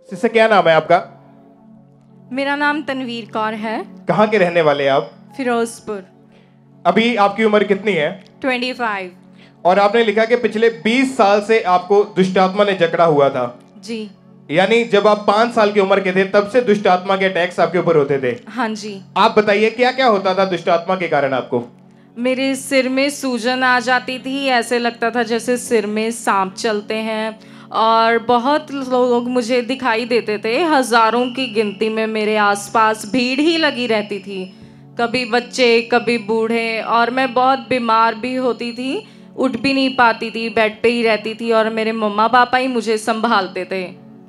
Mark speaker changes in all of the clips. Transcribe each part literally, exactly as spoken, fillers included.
Speaker 1: Sister क्या नाम है आपका?
Speaker 2: मेरा नाम तनवीर कौर है।
Speaker 1: कहाँ के रहने वाले हैं आप?
Speaker 2: फिरोजपुर।
Speaker 1: अभी आपकी उम्र कितनी है?
Speaker 2: पच्चीस।
Speaker 1: और आपने लिखा कि पिछले बीस साल से आपको दुष्ट आत्मा ने जकड़ा हुआ था।
Speaker 2: जी।
Speaker 1: यानी जब आप पाँच साल की उम्र के थे तब से दुष्ट आत्मा के अटैक्स आपके ऊपर होते थे।
Speaker 2: हाँ जी।
Speaker 1: आप बताइए क्या क्या होता था दुष्ट आत्मा के कारण आपको?
Speaker 2: मेरे सिर में सूजन आ जाती थी, ऐसे लगता था जैसे सिर में सांप चलते हैं, और बहुत लोग मुझे दिखाई देते थे, हजारों की गिनती में मेरे आसपास भीड़ ही लगी रहती थी, कभी बच्चे कभी बूढ़े, और मैं बहुत बीमार भी होती थी, उठ भी नहीं पाती थी, बेड पे ही रहती थी, और मेरे मम्मा पापा ही मुझे संभालते थे।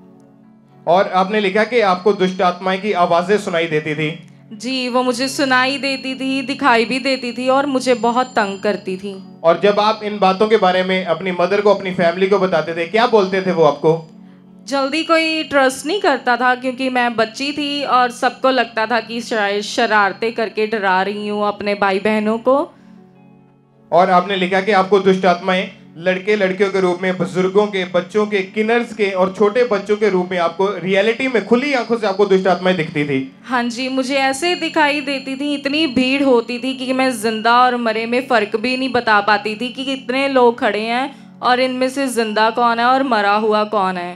Speaker 1: और आपने लिखा कि आपको दुष्ट आत्माएं की आवाजें सुनाई देती थी।
Speaker 2: जी, वो मुझे सुनाई देती थी, दिखाई भी देती थी, और मुझे बहुत तंग करती थी।
Speaker 1: और जब आप इन बातों के बारे में अपनी मदर को, अपनी फैमिली को बताते थे, क्या बोलते थे वो आपको?
Speaker 2: जल्दी कोई ट्रस्ट नहीं करता था, क्योंकि मैं बच्ची थी और सबको लगता था कि शायद शरारतें करके डरा रही हूँ अपने भाई बहनों को।
Speaker 1: और आपने लिखा कि आपको दुष्ट आत्माएं लड़के लड़कियों के रूप में, बुजुर्गों के, बच्चों के, किन्नर्स के और छोटे बच्चों के रूप में आपको रियलिटी में खुली आंखों से आपको दुष्ट आत्माएं दिखती थी।
Speaker 2: हाँ जी, मुझे ऐसे दिखाई देती थी, इतनी भीड़ होती थी कि मैं जिंदा और मरे में फर्क भी नहीं बता पाती थी कि कितने लोग खड़े हैं और इनमें से जिंदा कौन है और मरा हुआ कौन है।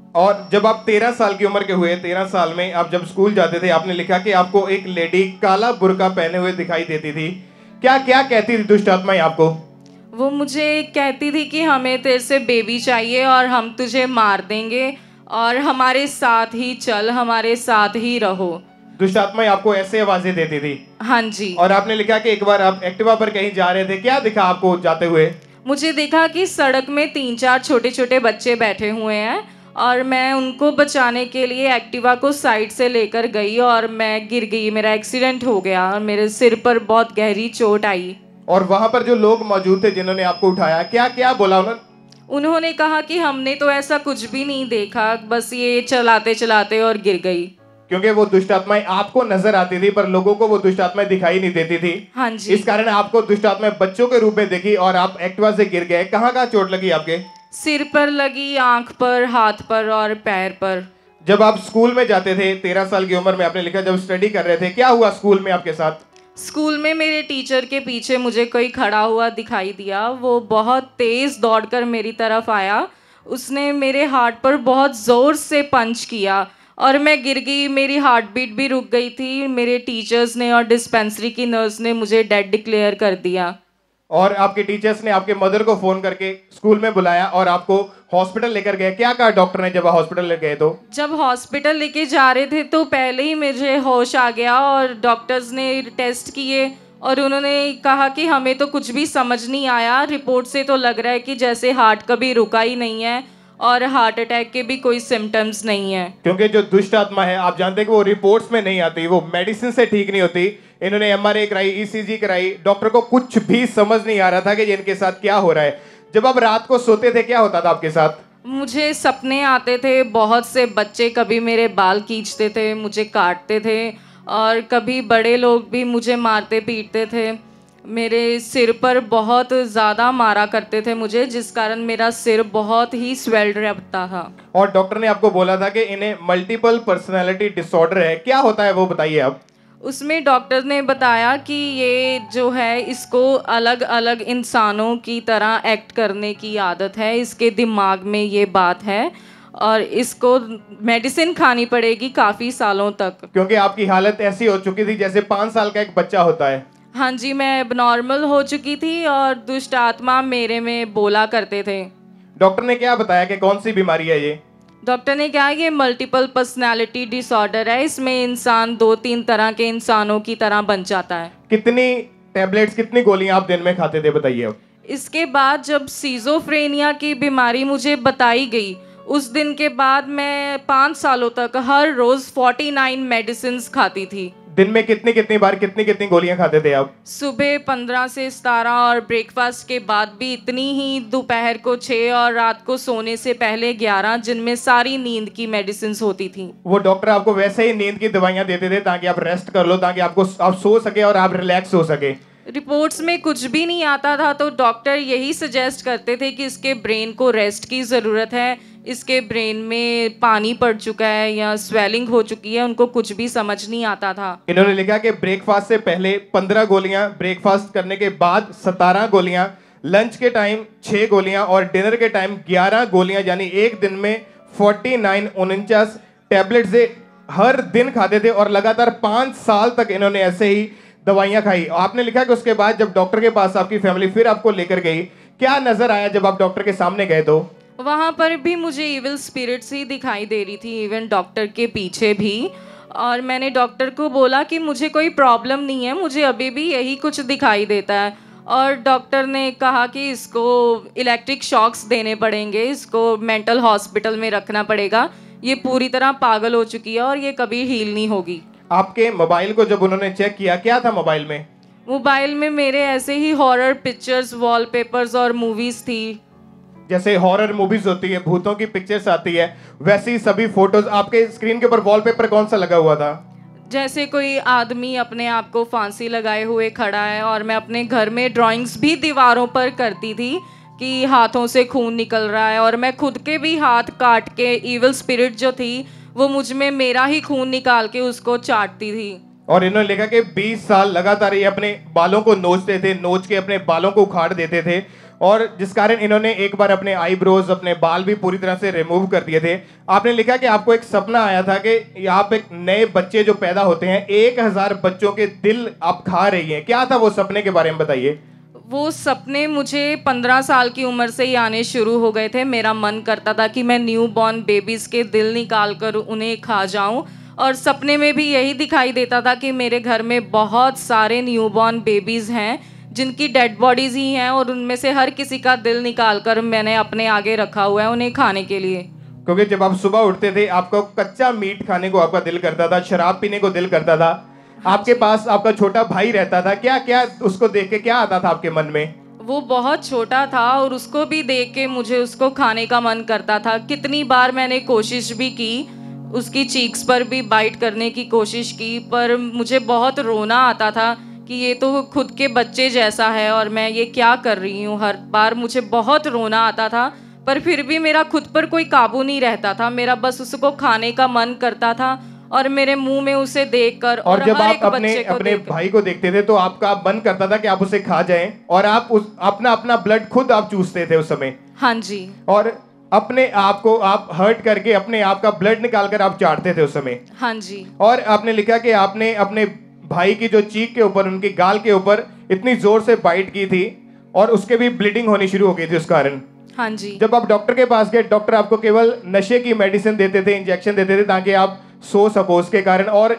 Speaker 1: और जब आप तेरह साल की उम्र के हुए, तेरह साल में आप जब स्कूल जाते थे, आपने लिखा कि आपको एक लेडी काला बुर्का पहने हुए दिखाई देती थी। क्या क्या कहती थी दुष्ट आत्माएं आपको?
Speaker 2: वो मुझे कहती थी कि हमें तेरे से बेबी चाहिए और हम तुझे मार देंगे, और हमारे साथ ही चल, हमारे साथ ही रहो।
Speaker 1: दुष्ट आत्माएं आपको ऐसे आवाजें देती थी?
Speaker 2: हाँ जी।
Speaker 1: और आपने लिखा कि एक बार आप एक्टिवा पर कहीं जा रहे थे, क्या दिखा आपको जाते हुए?
Speaker 2: मुझे देखा कि सड़क में तीन चार छोटे छोटे बच्चे बैठे हुए हैं, और मैं उनको बचाने के लिए एक्टिवा को साइड से लेकर गई और मैं गिर गई, मेरा एक्सीडेंट हो गया और मेरे सिर पर बहुत गहरी चोट आई।
Speaker 1: और वहां पर जो लोग मौजूद थे जिन्होंने आपको उठाया, क्या क्या बोला उन्होंने?
Speaker 2: उन्होंने कहा कि हमने तो ऐसा कुछ भी नहीं देखा, बस ये चलाते चलाते और गिर गई।
Speaker 1: क्योंकि वो दुष्ट आत्माएं आपको नजर आती थी पर लोगों को वो दुष्ट आत्माएं दिखाई नहीं देती थी।
Speaker 2: हाँ जी।
Speaker 1: इस कारण आपको दुष्ट आत्माएं बच्चों के रूप में दिखी और आप एक्टिवा से गिर गए। कहाँ कहाँ चोट लगी आपके?
Speaker 2: सिर पर लगी, आंख पर, हाथ पर और पैर पर।
Speaker 1: जब आप स्कूल में जाते थे तेरह साल की उम्र में, आपने लिखा जब स्टडी कर रहे थे, क्या हुआ स्कूल में आपके साथ?
Speaker 2: स्कूल में मेरे टीचर के पीछे मुझे कोई खड़ा हुआ दिखाई दिया। वो बहुत तेज दौड़कर मेरी तरफ आया, उसने मेरे हार्ट पर बहुत ज़ोर से पंच किया और मैं गिर गई। मेरी हार्ट बीट भी रुक गई थी। मेरे टीचर्स ने और डिस्पेंसरी की नर्स ने मुझे डेड डिक्लेयर कर दिया।
Speaker 1: और आपके टीचर्स ने आपके मदर को फोन करके स्कूल में बुलाया और आपको हॉस्पिटल लेकर गए। क्या कहा डॉक्टर ने जब हॉस्पिटल ले गए? तो
Speaker 2: जब हॉस्पिटल लेके जा रहे थे तो पहले ही मुझे होश आ गया और डॉक्टर्स ने टेस्ट किए और उन्होंने कहा कि हमें तो कुछ भी समझ नहीं आया, रिपोर्ट से तो लग रहा है कि जैसे हार्ट कभी रुका ही नहीं है और हार्ट अटैक के भी कोई सिम्टम्स नहीं है।
Speaker 1: क्योंकि जो दुष्ट आत्मा है आप जानते हैं कि वो रिपोर्ट्स में नहीं आती, वो मेडिसिन से ठीक नहीं होती। इन्होंने एमआरआई कराई, ईसीजी कराई, डॉक्टर को कुछ भी समझ नहीं आ रहा था कि इनके साथ क्या हो रहा है। जब आप रात को सोते थे क्या होता था आपके साथ?
Speaker 2: मुझे सपने आते थे, बहुत से बच्चे कभी मेरे बाल खींचते थे, मुझे काटते थे और कभी बड़े लोग भी मुझे मारते पीटते थे। मेरे सिर पर बहुत ज़्यादा मारा करते थे मुझे, जिस कारण मेरा सिर बहुत ही स्वेल्ड रहता था।
Speaker 1: और डॉक्टर ने आपको बोला था कि इन्हें मल्टीपल पर्सनैलिटी डिसऑर्डर है। क्या होता है वो बताइए आप?
Speaker 2: उसमें डॉक्टर ने बताया कि ये जो है इसको अलग अलग इंसानों की तरह एक्ट करने की आदत है, इसके दिमाग में ये बात है और इसको मेडिसिन खानी पड़ेगी काफ़ी सालों तक।
Speaker 1: क्योंकि आपकी हालत ऐसी हो चुकी थी जैसे पाँच साल का एक बच्चा होता है।
Speaker 2: हाँ जी, मैं एबनॉर्मल हो चुकी थी और दुष्ट आत्मा मेरे में बोला करते थे।
Speaker 1: डॉक्टर ने क्या बताया कि कौन सी बीमारी है ये?
Speaker 2: डॉक्टर ने कहा ये मल्टीपल पर्सनालिटी डिसऑर्डर है, इसमें इंसान दो तीन तरह के इंसानों की तरह बन जाता है।
Speaker 1: कितनी टैबलेट्स, कितनी गोलियां आप दिन में खाते थे बताइए अब?
Speaker 2: इसके बाद जब सीजोफ्रेनिया की बीमारी मुझे बताई गई, उस दिन के बाद मैं पाँच सालों तक हर रोज़ उनचास मेडिसिन खाती थी।
Speaker 1: दिन में कितनी कितनी बार कितनी कितनी गोलियां खाते थे आप?
Speaker 2: सुबह पंद्रह से सतारह और ब्रेकफास्ट के बाद भी इतनी ही, दोपहर को छः और रात को सोने से पहले ग्यारह, जिनमें सारी नींद की मेडिसिन होती थी।
Speaker 1: वो डॉक्टर आपको वैसे ही नींद की दवाइयां देते थे ताकि आप रेस्ट कर लो, ताकि आपको आप सो सके और आप रिलैक्स हो सके।
Speaker 2: रिपोर्ट्स में कुछ भी नहीं आता था तो डॉक्टर यही सजेस्ट करते थे कि इसके ब्रेन को रेस्ट की ज़रूरत है, इसके ब्रेन में पानी पड़ चुका है या स्वेलिंग हो चुकी है, उनको कुछ भी समझ नहीं आता था।
Speaker 1: इन्होंने लिखा कि ब्रेकफास्ट से पहले पंद्रह गोलियां, ब्रेकफास्ट करने के बाद सतारह गोलियां, लंच के टाइम छह गोलियां और डिनर के टाइम ग्यारह गोलियां, यानी एक दिन में उनचास उनचास टैबलेट से हर दिन खाते थे और लगातार पाँच साल तक इन्होंने ऐसे ही दवाइयां खाई। आपने लिखा कि उसके बाद जब डॉक्टर के पास आपकी फैमिली फिर आपको लेकर गई, क्या नजर आया जब आप डॉक्टर के सामने गए? तो
Speaker 2: वहाँ पर भी मुझे इविल स्पिरिट्स ही दिखाई दे रही थी, इवन डॉक्टर के पीछे भी। और मैंने डॉक्टर को बोला कि मुझे कोई प्रॉब्लम नहीं है, मुझे अभी भी यही कुछ दिखाई देता है। और डॉक्टर ने कहा कि इसको इलेक्ट्रिक शॉक्स देने पड़ेंगे, इसको मेंटल हॉस्पिटल में रखना पड़ेगा, ये पूरी तरह पागल हो चुकी है और ये कभी हील नहीं होगी।
Speaker 1: आपके मोबाइल को जब उन्होंने चेक किया, क्या था मोबाइल में?
Speaker 2: मोबाइल में मेरे ऐसे ही हॉरर पिक्चर्स, वॉलपेपर्स और मूवीज थी।
Speaker 1: जैसे हॉरर मूवीज होती है, भूतों की पिक्चर्स आती है, वैसी सभी फोटोज। आपके स्क्रीन के ऊपर वॉलपेपर कौन सा लगा हुआ था?
Speaker 2: जैसे कोई आदमी अपने आप को फांसी लगाए हुए खड़ा है। और मैं अपने घर में ड्राइंग्स भी दीवारों पर करती थी कि हाथों से खून निकल रहा है, और मैं खुद के भी हाथ काट के इविल स्पिरिट जो थी वो मुझ में मेरा ही खून निकाल के उसको चाटती थी।
Speaker 1: और इन्होंने लिखा कि बीस साल लगातार ये अपने बालों को नोचते थे, नोच के अपने बालों को उखाड़ देते थे, और जिस कारण इन्होंने एक बार अपने आईब्रोज, अपने बाल भी पूरी तरह से रिमूव कर दिए थे। आपने लिखा कि आपको एक सपना आया था कि यहाँ पे नए बच्चे जो पैदा होते हैं, एक हजार बच्चों के दिल आप खा रही हैं। क्या था वो सपने के बारे में बताइए।
Speaker 2: वो सपने मुझे पंद्रह साल की उम्र से ही आने शुरू हो गए थे। मेरा मन करता था कि मैं न्यू बॉर्न बेबीज़ के दिल निकाल कर उन्हें खा जाऊं, और सपने में भी यही दिखाई देता था कि मेरे घर में बहुत सारे न्यू बॉर्न बेबीज़ हैं जिनकी डेड बॉडीज़ ही हैं, और उनमें से हर किसी का दिल निकाल कर मैंने अपने आगे रखा हुआ है उन्हें खाने के लिए।
Speaker 1: क्योंकि जब आप सुबह उठते थे आपको कच्चा मीट खाने को आपका दिल करता था, शराब पीने को दिल करता था। आपके पास आपका छोटा भाई रहता था, क्या क्या उसको देख के क्या आता था आपके मन में?
Speaker 2: वो बहुत छोटा था और उसको भी देख के मुझे उसको खाने का मन करता था। कितनी बार मैंने कोशिश भी की, उसकी चीक्स पर भी बाइट करने की कोशिश की, पर मुझे बहुत रोना आता था कि ये तो खुद के बच्चे जैसा है और मैं ये क्या कर रही हूँ। हर बार मुझे बहुत रोना आता था, पर फिर भी मेरा खुद पर कोई काबू नहीं रहता था। मेरा बस उसको खाने का मन करता था और मेरे मुंह में उसे देखकर,
Speaker 1: और, और जब
Speaker 2: हर
Speaker 1: आप
Speaker 2: एक
Speaker 1: अपने
Speaker 2: बच्चे को
Speaker 1: अपने
Speaker 2: देखकर,
Speaker 1: भाई को देखते थे तो आपका मन करता था कि आप उसे खा जाएं, और आप उस अपना अपना ब्लड खुद आप चूसते थे उस समय।
Speaker 2: हाँ जी।
Speaker 1: और अपने आप को आप हर्ट करके अपने आप का ब्लड निकाल कर आप चाटते थे उस समय।
Speaker 2: हाँ जी।
Speaker 1: और आपने लिखा कि आपने अपने भाई की जो चीक के ऊपर, उनकी गाल के ऊपर इतनी जोर से बाइट की थी और उसके भी ब्लीडिंग होनी शुरू हो गई थी उस कारण।
Speaker 2: हाँ जी।
Speaker 1: जब आप डॉक्टर के पास गए, डॉक्टर आपको केवल नशे की मेडिसिन देते थे, इंजेक्शन देते थे ताकि आप सो सको उसके कारण। और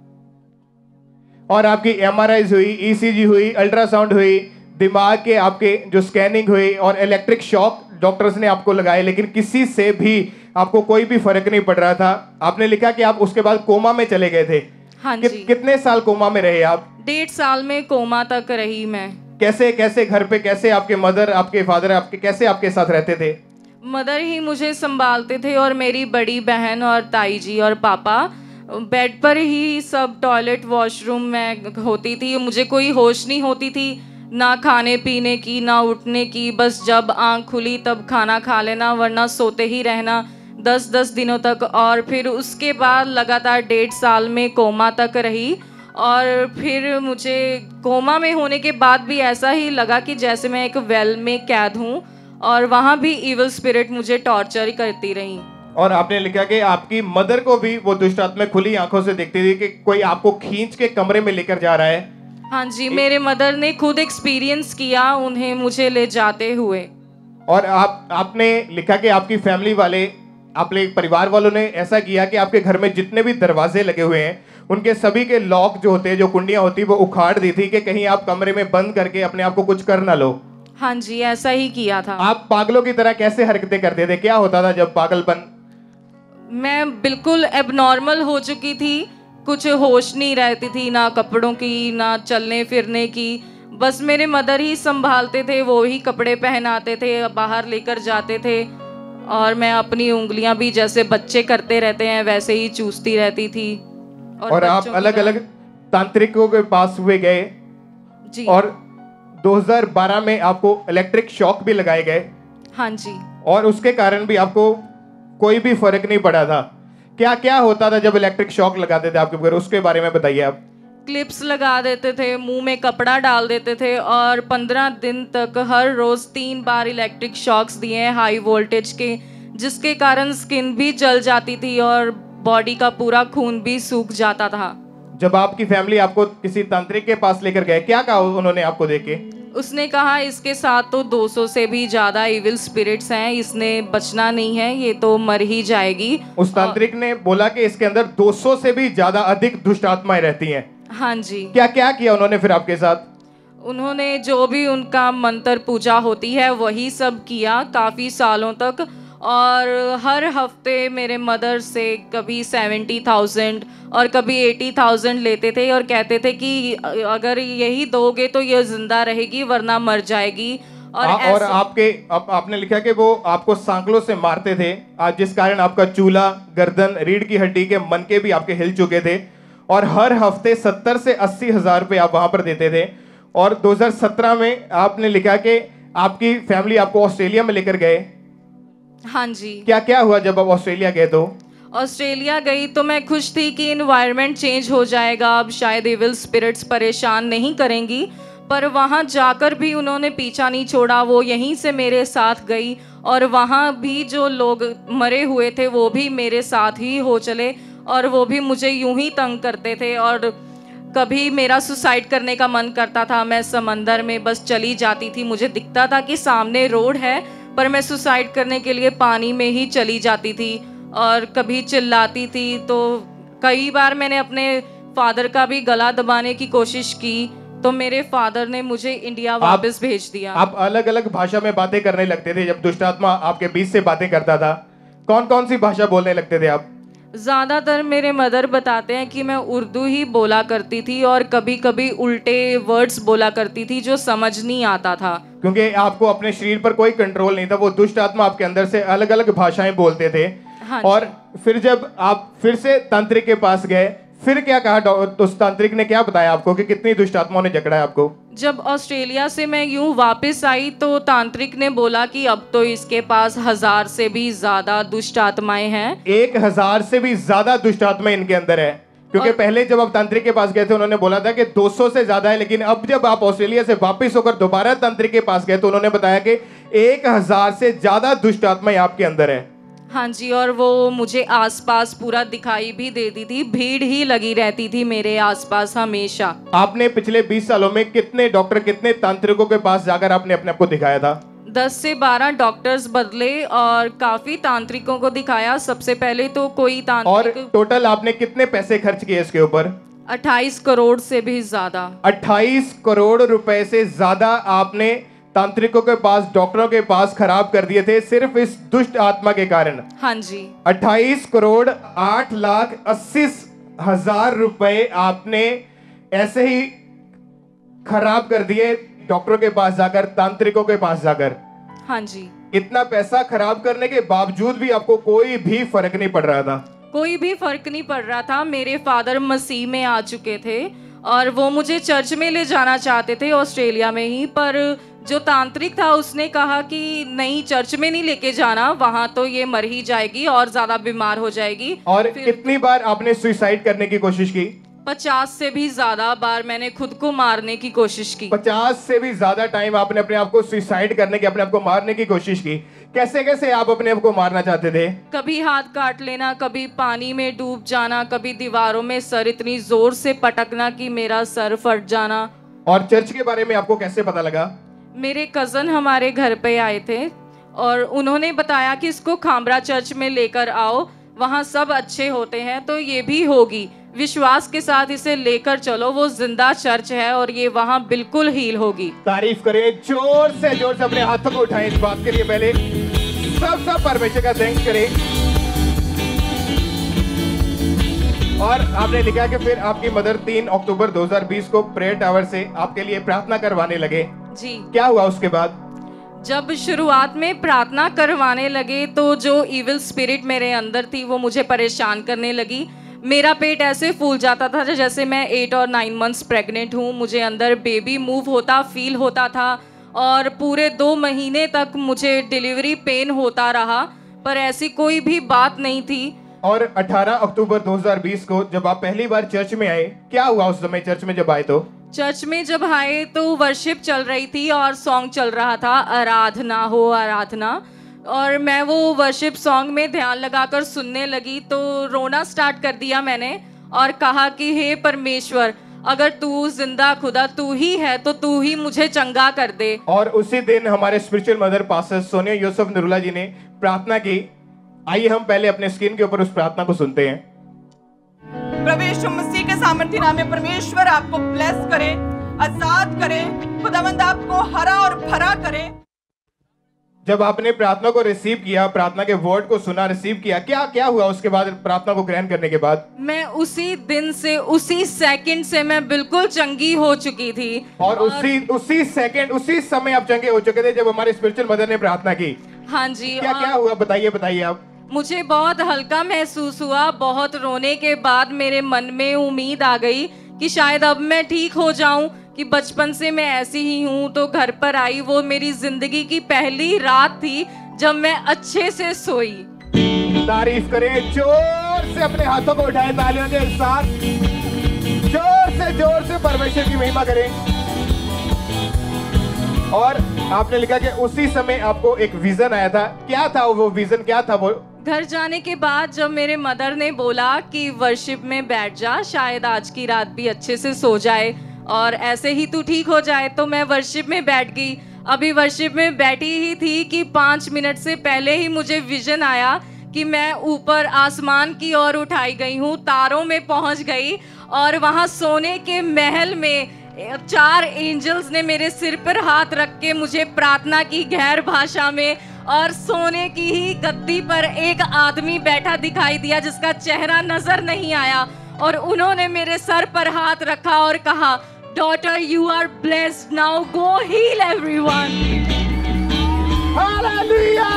Speaker 1: और आपकी एमआरआई हुई, ईसीजी हुई, अल्ट्रासाउंड हुई, दिमाग के आपके जो स्कैनिंग हुई, और इलेक्ट्रिक शॉक डॉक्टर्स ने आपको लगाए, लेकिन किसी से भी आपको कोई भी फर्क नहीं पड़ रहा था। आपने लिखा कि आप उसके बाद कोमा में चले गए थे।
Speaker 2: हाँ
Speaker 1: कि,
Speaker 2: जी।
Speaker 1: कितने साल कोमा में रहे आप?
Speaker 2: डेढ़ साल में कोमा तक रही मैं।
Speaker 1: कैसे कैसे घर पे कैसे आपके मदर, आपके फादर, आपके कैसे आपके साथ रहते थे?
Speaker 2: मदर ही मुझे संभालते थे और मेरी बड़ी बहन और ताई जी और पापा। बेड पर ही सब, टॉयलेट वॉशरूम में होती थी। मुझे कोई होश नहीं होती थी, ना खाने पीने की ना उठने की। बस जब आँख खुली तब खाना खा लेना, वरना सोते ही रहना दस दस दिनों तक। और फिर उसके बाद लगातार डेढ़ साल में कोमा तक रही। और फिर मुझे कोमा में होने के बाद भी ऐसा ही लगा कि जैसे मैं एक वेल में कैद हूँ, और वहाँ भी इविल स्पिरिट मुझे टॉर्चर करती रही।
Speaker 1: और आपने लिखा कि आपकी मदर को भी वो दुष्ट आत्मा खुली आंखों से देखती थी कि कोई आपको खींच के कमरे में लेकर जा रहा है।
Speaker 2: हाँ जी, मेरे मदर ने खुद एक्सपीरियंस किया उन्हें मुझे ले जाते हुए।
Speaker 1: और आप आपने लिखा कि आपकी फैमिली वाले, आपके परिवार वालों ने ऐसा किया कि आपके घर में जितने भी दरवाजे लगे हुए हैं उनके सभी के लॉक जो होते हैं, जो कुंडियां होती वो उखाड़ दी थी कि कहीं आप कमरे में बंद करके अपने आप को कुछ कर ना लो।
Speaker 2: हाँ जी, ऐसा ही किया था।
Speaker 1: आप पागलों की तरह कैसे हरकतें करते थे? क्या होता था जब पागलपन?
Speaker 2: मैं बिल्कुल एबनॉर्मल हो चुकी थी, कुछ होश नहीं रहती थी, ना कपड़ों की ना चलने फिरने की। बस मेरे मदर ही संभालते थे, वो ही कपड़े पहनाते थे, बाहर लेकर जाते थे, और मैं अपनी उंगलियां भी जैसे बच्चे करते रहते हैं वैसे ही चूसती रहती थी।
Speaker 1: और, और आप अलग अलग तांत्रिकों के पास हुए गए
Speaker 2: जी।
Speaker 1: और दो हज़ार बारह में आपको इलेक्ट्रिक शॉक भी लगाए गए।
Speaker 2: हाँ जी।
Speaker 1: और उसके कारण भी आपको कोई भी फर्क नहीं पड़ा था। क्या क्या होता था जब इलेक्ट्रिक शॉक लगाते थे आपके ऊपर, उसके बारे में बताइए आप।
Speaker 2: क्लिप्स लगा देते थे, मुंह में कपड़ा डाल देते थे और पंद्रह दिन तक हर रोज तीन बार इलेक्ट्रिक शॉक्स दिए हैं हाई वोल्टेज के, जिसके कारण स्किन भी जल जाती थी और बॉडी का पूरा खून भी सूख जाता था।
Speaker 1: जब आपकी फैमिली आपको किसी तांत्रिक के पास लेकर गए, क्या कहा उन्होंने आपको देखे?
Speaker 2: उसने कहा इसके साथ तो दो सौ से भी ज्यादा इविल स्पिरिट्स हैं, इसने बचना नहीं है, ये तो मर ही जाएगी।
Speaker 1: उस तांत्रिक ने बोला कि इसके अंदर दो सौ से भी ज्यादा अधिक दुष्ट आत्माएं रहती हैं।
Speaker 2: हाँ जी।
Speaker 1: क्या क्या किया उन्होंने फिर आपके साथ?
Speaker 2: उन्होंने जो भी उनका मंत्र पूजा होती है वही सब किया काफ़ी सालों तक, और हर हफ्ते मेरे मदर से कभी सेवेंटी थाउजेंड और कभी एटी थाउजेंड लेते थे और कहते थे कि अगर यही दोगे तो ये जिंदा रहेगी वरना मर जाएगी। और
Speaker 1: आ, और आपके आप, आपने लिखा कि वो आपको सांकलों से मारते थे, आज जिस कारण आपका चूल्हा, गर्दन, रीढ़ की हड्डी के मनके भी आपके हिल चुके थे, और हर हफ्ते सत्तर से अस्सी हजार रुपये आप वहां पर देते थे। और दो हज़ार सत्रह में आपने लिखा कि आपकी फैमिली आपको ऑस्ट्रेलिया में लेकर गए।
Speaker 2: हाँ जी।
Speaker 1: क्या क्या हुआ जब आप ऑस्ट्रेलिया गए? तो
Speaker 2: ऑस्ट्रेलिया गई तो मैं खुश थी कि इन्वायरमेंट चेंज हो जाएगा, अब शायद इविल स्पिरिट्स परेशान नहीं करेंगी, पर वहाँ जाकर भी उन्होंने पीछा नहीं छोड़ा, वो यहीं से मेरे साथ गई और वहाँ भी जो लोग मरे हुए थे वो भी मेरे साथ ही हो चले और वो भी मुझे यूं ही तंग करते थे। और कभी मेरा सुसाइड करने का मन करता था, मैं समंदर में बस चली जाती थी, मुझे दिखता था कि सामने रोड है पर मैं सुसाइड करने के लिए पानी में ही चली जाती थी और कभी चिल्लाती थी। तो कई बार मैंने अपने फादर का भी गला दबाने की कोशिश की तो मेरे फादर ने मुझे इंडिया वापस भेज दिया।
Speaker 1: आप अलग अलग भाषा में बातें करने लगते थे जब दुष्ट आत्मा आपके बीच से बातें करता था। कौन कौन सी भाषा बोलने लगते थे आप?
Speaker 2: ज़्यादातर मेरे मदर बताते हैं कि मैं उर्दू ही बोला करती थी और कभी कभी उल्टे वर्ड्स बोला करती थी जो समझ नहीं आता था,
Speaker 1: क्योंकि आपको अपने शरीर पर कोई कंट्रोल नहीं था। वो दुष्ट आत्मा आपके अंदर से अलग अलग भाषाएं बोलते थे।
Speaker 2: हाँ।
Speaker 1: और फिर जब आप फिर से तांत्रिक के पास गए, फिर क्या कहा उस तांत्रिक ने? क्या बताया आपको कि कितनी दुष्ट आत्माओं ने जकड़ा है आपको?
Speaker 2: जब ऑस्ट्रेलिया से मैं यूं वापस आई तो तांत्रिक ने बोला कि अब तो इसके पास हजार से भी ज्यादा दुष्ट आत्माएं हैं।
Speaker 1: एक हजार से भी ज्यादा दुष्ट आत्माएं इनके अंदर है, क्योंकि पहले जब आप तांत्रिक के पास गए थे उन्होंने बोला था कि दो सौ से ज्यादा है, लेकिन अब जब आप ऑस्ट्रेलिया से वापस होकर दोबारा तांत्रिक के पास गए तो उन्होंने बताया कि एक हजार से ज्यादा दुष्ट आत्माएं आपके अंदर है।
Speaker 2: हाँ जी, और वो मुझे आसपास पूरा दिखाई भी देती थी, भीड़ ही लगी रहती थी मेरे आसपास हमेशा।
Speaker 1: आपने पिछले बीस सालों में कितने डॉक्टर, कितने तांत्रिकों के पास जाकर आपने अपने आप को दिखाया था?
Speaker 2: दस से बारह डॉक्टर्स बदले और काफी तांत्रिकों को दिखाया। सबसे पहले तो कोई तांत्रिक।
Speaker 1: और टोटल आपने कितने पैसे खर्च किए इसके ऊपर?
Speaker 2: अट्ठाईस करोड़ से भी ज्यादा।
Speaker 1: अट्ठाईस करोड़ रुपए से ज्यादा आपने तांत्रिकों के पास, डॉक्टरों के पास खराब कर दिए थे सिर्फ इस दुष्ट आत्मा के कारण।
Speaker 2: हाँ जी।
Speaker 1: अट्ठाईस करोड़ आठ लाख अस्सी हजार रुपए आपने ऐसे ही खराब कर दिए डॉक्टरों के पास जाकर, तांत्रिकों के पास जाकर।
Speaker 2: हाँ जी।
Speaker 1: इतना पैसा खराब करने के बावजूद भी आपको कोई भी फर्क नहीं पड़ रहा था?
Speaker 2: कोई भी फर्क नहीं पड़ रहा था। मेरे फादर मसीह में आ चुके थे और वो मुझे चर्च में ले जाना चाहते थे ऑस्ट्रेलिया में ही, पर जो तांत्रिक था उसने कहा कि नहीं, चर्च में नहीं लेके जाना, वहां तो ये मर ही जाएगी और ज्यादा बीमार हो जाएगी।
Speaker 1: और कितनी बार आपने सुसाइड करने की कोशिश की?
Speaker 2: पचास से भी ज्यादा बार मैंने खुद को मारने की कोशिश की।
Speaker 1: पचास से भी ज्यादा टाइम आपने अपने आप को सुसाइड करने की, अपने आप को मारने की कोशिश की। कैसे कैसे आप अपने आप को मारना चाहते थे?
Speaker 2: कभी हाथ काट लेना, कभी पानी में डूब जाना, कभी दीवारों में सर इतनी जोर से पटकना कि मेरा सर फट जाना।
Speaker 1: और चर्च के बारे में आपको कैसे पता लगा?
Speaker 2: मेरे कज़न हमारे घर पे आए थे और उन्होंने बताया कि इसको खामरा चर्च में लेकर आओ, वहाँ सब अच्छे होते हैं, तो ये भी होगी, विश्वास के साथ इसे लेकर चलो, वो जिंदा चर्च है और ये वहाँ बिल्कुल हील होगी।
Speaker 1: तारीफ करें, जोर से जोर से अपने हाथों को उठाएं इस बात के लिए। पहले सब सब परमेश्वर का थैंक्स करें। और आपने लिखा कि फिर आपकी मदर तीन अक्टूबर दो हज़ार बीस को प्रेयर टावर से आपके लिए प्रार्थना करवाने लगे।
Speaker 2: जी।
Speaker 1: क्या हुआ उसके बाद?
Speaker 2: जब शुरुआत में प्रार्थना करवाने लगे तो जो इविल स्पिरिट मेरे अंदर थी वो मुझे परेशान करने लगी। मेरा पेट ऐसे फूल जाता था जैसे मैं एट और नाइन मंथ्स प्रेग्नेंट हूँ। मुझे अंदर बेबी मूव होता फील होता था और पूरे दो महीने तक मुझे डिलीवरी पेन होता रहा। पर ऐसी कोई भी बात नहीं थी।
Speaker 1: और अठारह अक्टूबर दो हज़ार बीस को जब आप पहली बार चर्च में आए, क्या हुआ उस समय चर्च में जब आए? तो
Speaker 2: चर्च में जब आए तो वर्शिप चल रही थी और सॉन्ग चल रहा था, आराधना हो आराधना, और मैं वो वर्शिप सॉन्ग में ध्यान लगाकर सुनने लगी तो रोना स्टार्ट कर दिया मैंने और कहा कि हे परमेश्वर, अगर तू जिंदा खुदा तू ही है तो तू ही मुझे चंगा कर दे। और
Speaker 1: उसी दिन हमारे spiritual mother pastor Sonia Yusuf Narula ji ने प्रार्थना की। आइए हम पहले अपने स्क्रीन के ऊपर उस प्रार्थना को सुनते हैं।
Speaker 3: प्रभु यीशु मसीह के सामर्थ्य नाम में परमेश्वर आपको ब्लेस करे, आजाद करे, खुदावंद आपको हरा और भरा करे।
Speaker 1: जब आपने प्रार्थना को रिसीव किया, प्रार्थना के वर्ड को सुना, रिसीव किया, क्या क्या हुआ उसके बाद, प्रार्थना को ग्रहण करने के बाद?
Speaker 2: मैं उसी दिन से, उसी सेकंड से मैं बिल्कुल चंगी हो चुकी थी।
Speaker 1: और, और उसी उसी सेकंड, उसी समय आप चंगे हो चुके थे जब हमारे स्पिरिचुअल मदर ने प्रार्थना की।
Speaker 2: हाँ जी।
Speaker 1: क्या क्या हुआ बताइए बताइए आप।
Speaker 2: मुझे बहुत हल्का महसूस हुआ। बहुत रोने के बाद मेरे मन में उम्मीद आ गई कि शायद अब मैं ठीक हो जाऊं, कि बचपन से मैं ऐसी ही हूं। तो घर पर आई, वो मेरी जिंदगी की पहली रात थी जब मैं अच्छे से सोई।
Speaker 1: तारीफ करें, जोर से अपने हाथों को उठाएं तालियों के साथ, जोर से जोर से परमेश्वर की महिमा करें। और आपने लिखा कि उसी समय आपको एक विजन आया था। क्या था वो विजन, क्या था वो?
Speaker 2: घर जाने के बाद जब मेरे मदर ने बोला कि वर्शिप में बैठ जा, शायद आज की रात भी अच्छे से सो जाए और ऐसे ही तू ठीक हो जाए, तो मैं वर्शिप में बैठ गई। अभी वर्शिप में बैठी ही थी कि पाँच मिनट से पहले ही मुझे विजन आया कि मैं ऊपर आसमान की ओर उठाई गई हूँ, तारों में पहुँच गई और वहाँ सोने के महल में चार एंजल्स ने मेरे सिर पर हाथ रख के मुझे प्रार्थना की गैर भाषा में, और सोने की ही गद्दी पर एक आदमी बैठा दिखाई दिया जिसका चेहरा नजर नहीं आया, और उन्होंने मेरे सर पर हाथ रखा और कहा, daughter you are blessed, now go heal everyone.
Speaker 1: Hallelujah.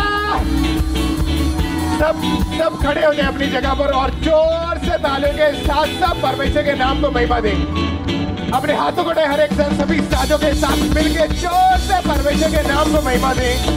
Speaker 1: सब सब खड़े हो जाए अपनी जगह पर और जोर से तालियों के साथ सब परमेश्वर के नाम को महिमा दें। अपने हाथों को उठाएं, हर एक जन सभी साजों के साथ मिलकर जोर से परमेश्वर के नाम को महिमा दें।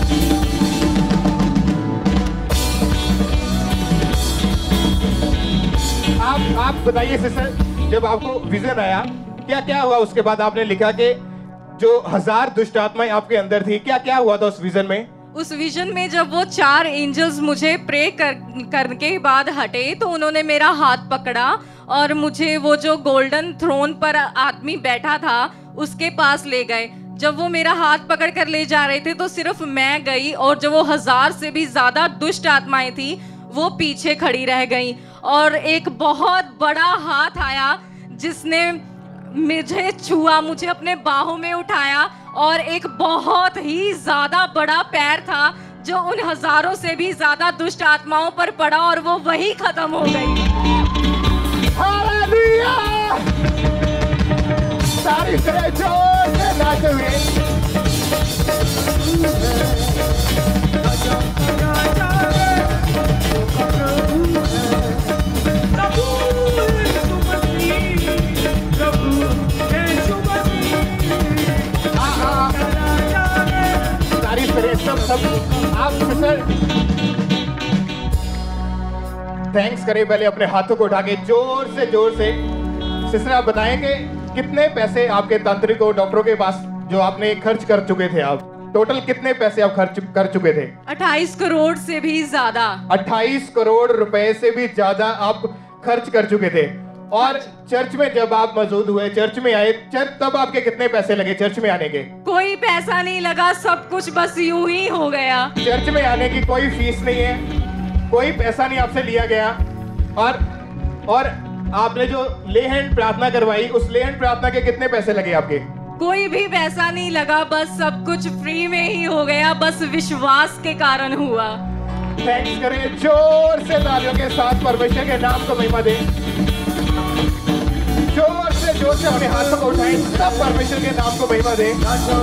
Speaker 1: आप आप बताइए सिस्टर, जब आपको विजन आया क्या क्या हुआ उसके बाद? आपने लिखा कि जो हजार दुष्ट आत्माएं आपके अंदर थी, क्या क्या हुआ था उस विजन में?
Speaker 2: उस विजन में जब वो चार एंजल्स मुझे प्रे कर करने के बाद हटे तो उन्होंने मेरा हाथ पकड़ा और मुझे वो जो गोल्डन थ्रोन पर आदमी बैठा था उसके पास ले गए। जब वो मेरा हाथ पकड़ कर ले जा रहे थे तो सिर्फ मैं गई और जो वो हजार से भी ज्यादा दुष्ट आत्माएं थी वो पीछे खड़ी रह गई, और एक बहुत बड़ा हाथ आया जिसने मुझे छुआ, मुझे अपने बाहों में उठाया, और एक बहुत ही ज्यादा बड़ा पैर था जो उन हजारों से भी ज्यादा दुष्ट आत्माओं पर पड़ा और वो वही खत्म हो गई।
Speaker 1: हालेलुया। सारी तरह जोर से नाचते हुए सब सब आप सिस्टर थैंक्स करें पहले अपने हाथों को उठा के जोर से जोर से। सिस्टर आप बताएं कि कितने पैसे आपके तांत्रिक और डॉक्टरों के पास जो आपने खर्च कर चुके थे? आप टोटल कितने पैसे आप खर्च कर चुके थे?
Speaker 2: अट्ठाईस करोड़ से भी ज्यादा।
Speaker 1: अट्ठाईस करोड़ रुपए से भी ज्यादा आप खर्च कर चुके थे। और चर्च में जब आप मौजूद हुए, चर्च में आए, चर्च तब आपके कितने पैसे लगे चर्च में आने के?
Speaker 2: कोई पैसा नहीं लगा, सब कुछ बस यूं ही हो गया।
Speaker 1: चर्च में आने की कोई फीस नहीं है, कोई पैसा नहीं आपसे लिया गया। और और आपने जो ले हैंड प्रार्थना करवाई, उस ले हैंड प्रार्थना के कितने पैसे लगे आपके?
Speaker 2: कोई भी पैसा नहीं लगा, बस सब कुछ फ्री में ही हो गया, बस विश्वास के कारण हुआ।
Speaker 1: थैंक्स करें जोर से तालियों के साथ, परमेश्वर के नाम को महिमा दें। जोर से जोर से अपने हाथों को उठाएं, सब परमेश्वर के नाम को महिमा दें।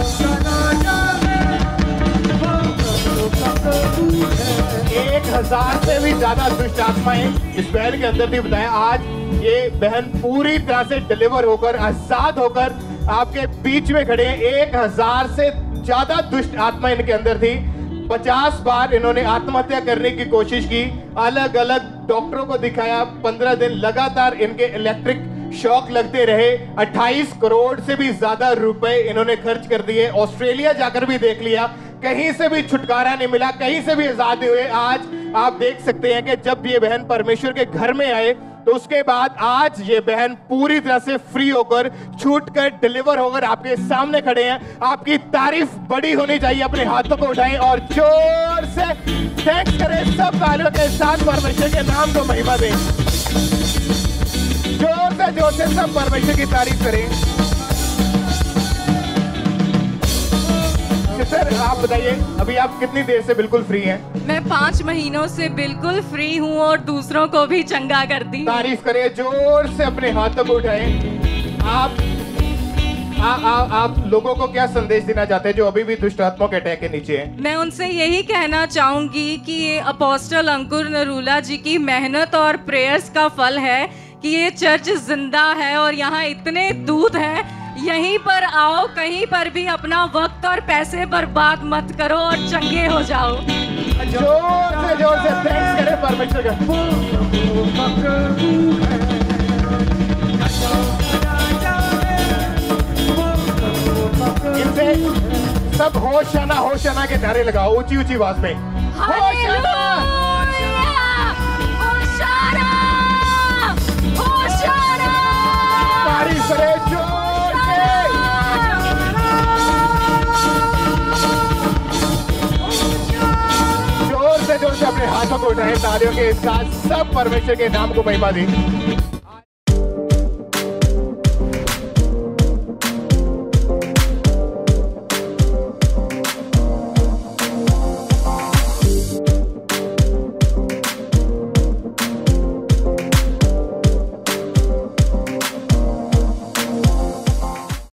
Speaker 1: एक हजार से भी ज्यादा दुष्ट आत्माएं इस बहन के अंदर थी। बताया आज ये बहन पूरी तरह से डिलीवर होकर, आजाद होकर आपके बीच में खड़े हैं। एक हजार से ज्यादा दुष्ट आत्मा इनके अंदर थी। पचास बार इन्होंने आत्महत्या करने की कोशिश की, अलग अलग डॉक्टरों को दिखाया, पंद्रह दिन लगातार इनके इलेक्ट्रिक शॉक लगते रहे, अट्ठाईस करोड़ से भी ज्यादा रुपए इन्होंने खर्च कर दिए, ऑस्ट्रेलिया जाकर भी देख लिया, कहीं से भी छुटकारा नहीं मिला, कहीं से भी आजादी हुए। आज आप देख सकते हैं कि जब ये बहन परमेश्वर के घर में आए तो उसके बाद आज ये बहन पूरी तरह से फ्री होकर, छूट कर, डिलीवर होकर आपके सामने खड़े हैं। आपकी तारीफ बड़ी होनी चाहिए। अपने हाथों को उठाएं और जोर से थैंक्स करें। सब तालियों के साथ परमेश्वर के नाम को महिमा दें। जोर से जोर से सब परमेश्वर की तारीफ करें। सर आप बताइए, अभी आप कितनी देर से बिल्कुल फ्री हैं?
Speaker 2: मैं पाँच महीनों से बिल्कुल फ्री हूँ और दूसरों को भी चंगा करती।
Speaker 1: तारीफ करें, जोर से अपने हाथों को उठाएं। आप आ, आ, आप लोगों को क्या संदेश देना चाहते हैं जो अभी भी दुष्ट आत्मा के अटैक के नीचे हैं?
Speaker 2: मैं उनसे यही कहना चाहूंगी कि ये अपोस्टल अंकुर नरूला जी की मेहनत और प्रेयर्स का फल है कि ये चर्च जिंदा है और यहाँ इतने दूत हैं। यहीं पर आओ, कहीं पर भी अपना वक्त और पैसे बर्बाद मत करो और चंगे हो जाओ।
Speaker 1: जोर से जोर से थैंक्स करें परमेश्वर का। इनसे सब होशाना होशाना के नारे लगाओ ऊंची ऊंची आवाज में। होशाना,
Speaker 2: होशाना, होशाना।
Speaker 1: तारीफ करें जोर से जोर से अपने हाथों को उठाएं, तालियों के साथ सब परमेश्वर के नाम को महिमा दें।